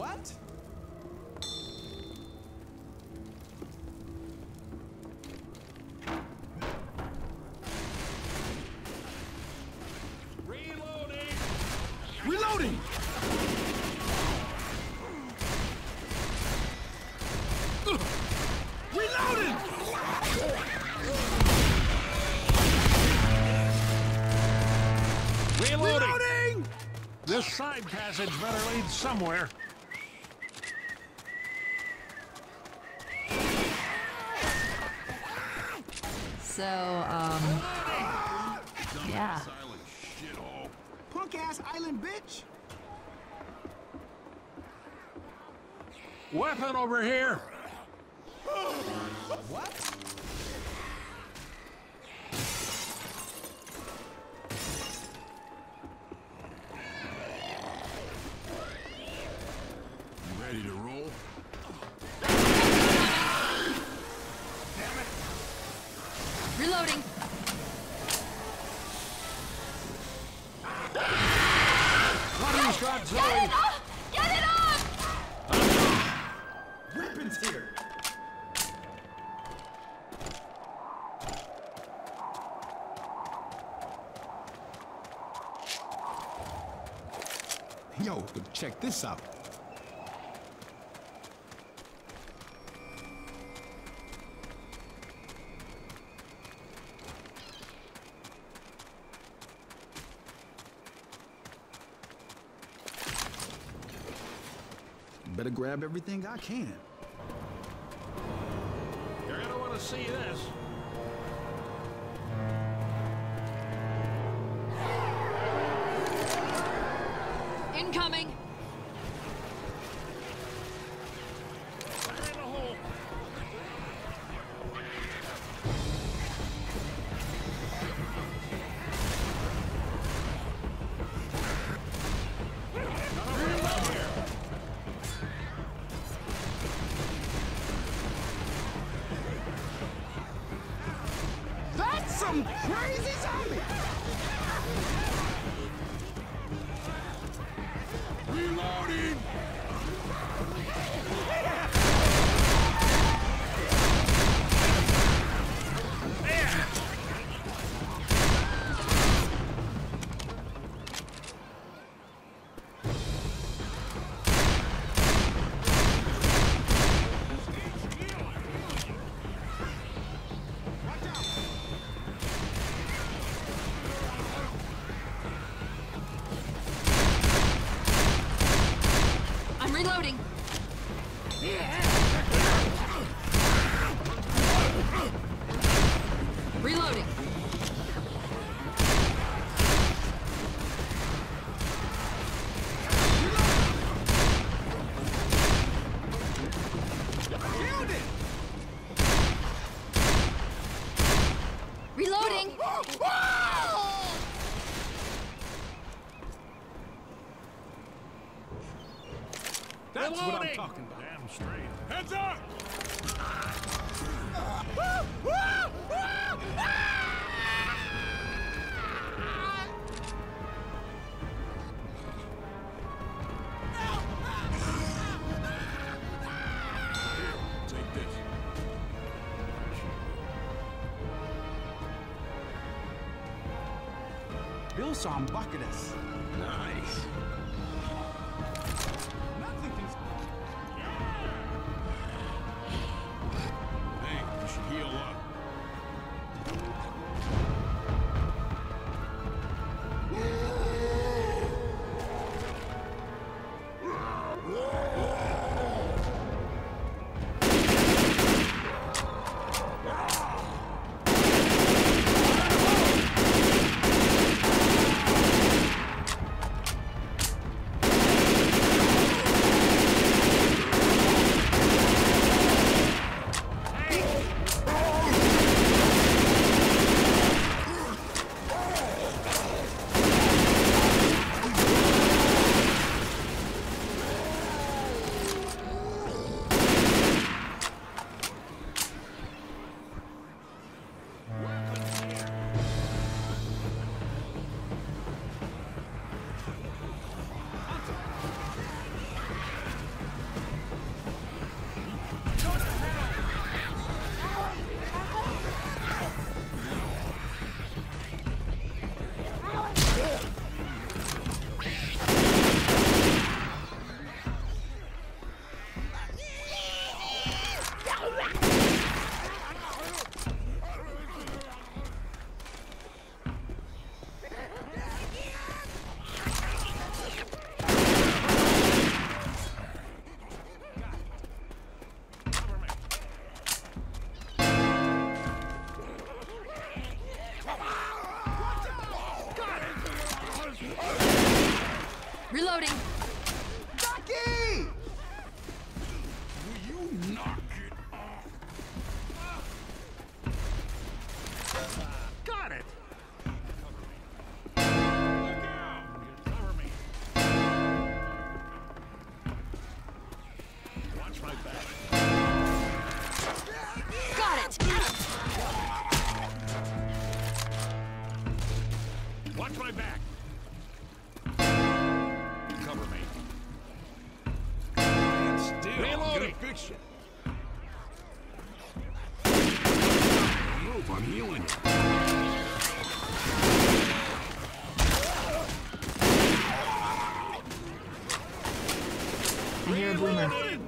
What? Reloading! Reloading! Reloading! Reloading! This side passage better lead somewhere. So, yeah. Punk ass island bitch! Weapon over here! What? You ready to roll? Reloading. Somebody's got Zoe! Get it off! Get it off! Weapons here! Yo, check this out. Better grab everything I can. You're gonna want to see this. Incoming. Fire in the hole. That's some crazy zombie! Reloading! I'm reloading. Reloading. Killed it! Reloading. That's what I'm Reloading! talking about. Damn straight. Heads up! Take this. Bill saw him bucket us. Nice. Nothing can... Hey, you should heal up. Watch my back. Got it! Watch my back. Cover me. Stand still. Reloading. Good fiction. Move, I'm healing you. I hear a boomer.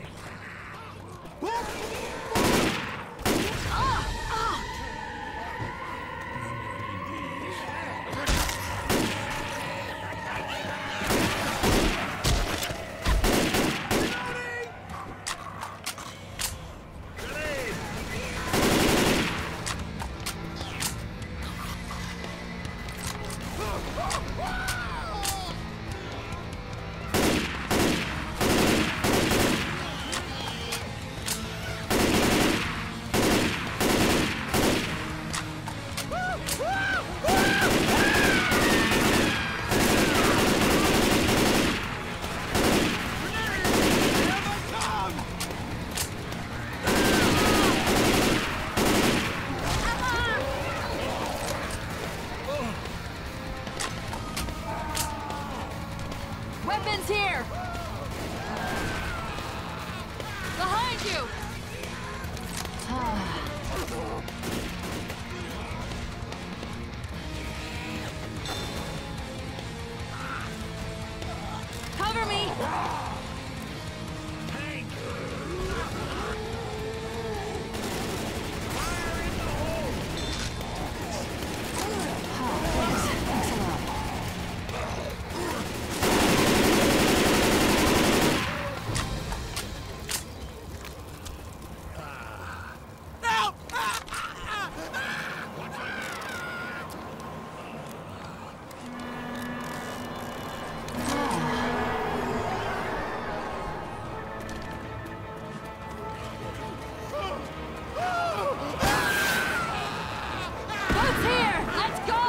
Weapons here! Behind you! Cover me! Boat's here! Let's go!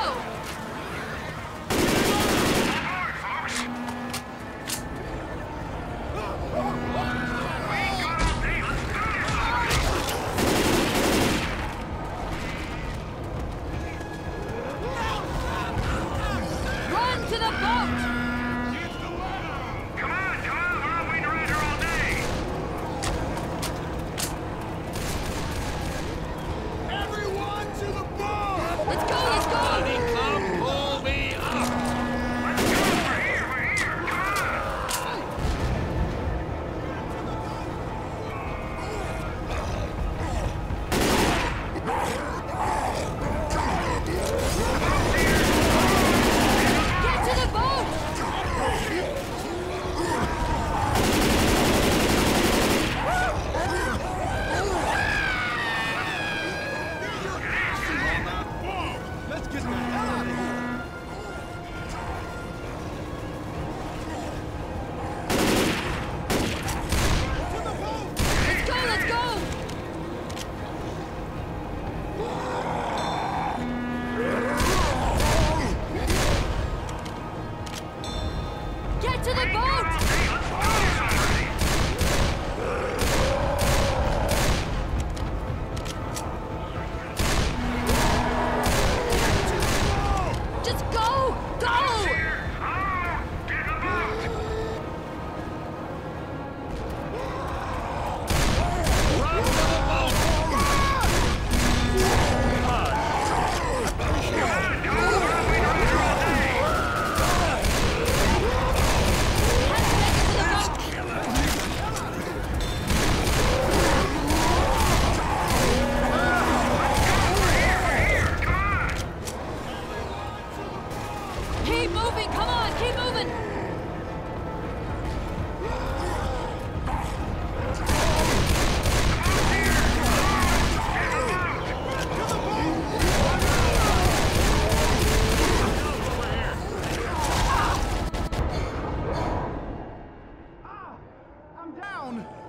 Run to the boat! Come on, we're not waiting around here all day. Everyone to the boat! Let's go, let's go! Come pull me up. Let's go, we're here, come on. Get to the boat! Let's get the hell out of here! Let's go, let's go! Get to the boat! Just go! Go! Run to the boat. Keep moving! Come on, keep moving! I'm down!